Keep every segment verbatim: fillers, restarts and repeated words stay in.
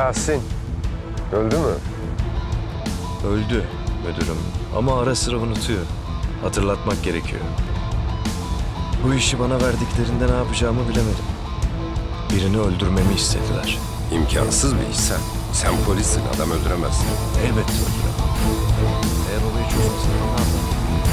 Tahsin öldü mü? Öldü müdürüm ama ara sıra unutuyor. Hatırlatmak gerekiyor. Bu işi bana verdiklerinde ne yapacağımı bilemedim. Birini öldürmemi istediler. İmkansız bir iş sen. Sen polissin, adam öldüremezsin. Elbette öldüremem. Eğer olayı çözmesem ne yaparım?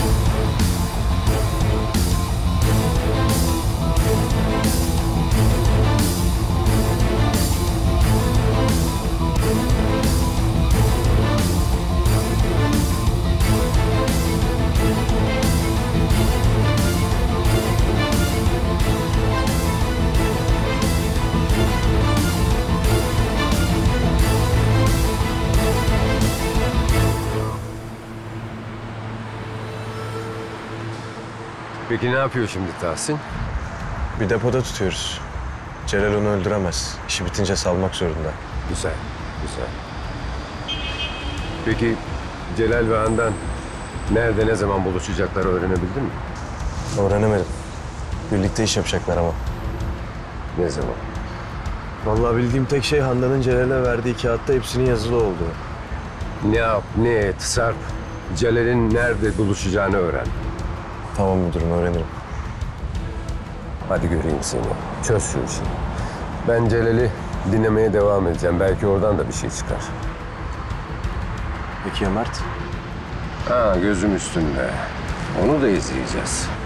Peki ne yapıyor şimdi Tahsin? Bir depoda tutuyoruz. Celal onu öldüremez. İşi bitince salmak zorunda. Güzel, güzel. Peki Celal ve Handan nerede, ne zaman buluşacakları öğrenebildin mi? Öğrenemedim. Birlikte iş yapacaklar ama. Ne zaman? Vallahi bildiğim tek şey Handan'ın Celal'e verdiği kağıtta hepsinin yazılı olduğu. Ne yap, ne et, Sarp. Celal'in nerede buluşacağını öğren. Tamam müdürüm, öğrenirim. Hadi göreyim seni. Çöz şu işi. Ben Celal'i dinlemeye devam edeceğim. Belki oradan da bir şey çıkar. Peki ya Mert? Ha, gözüm üstünde. Onu da izleyeceğiz.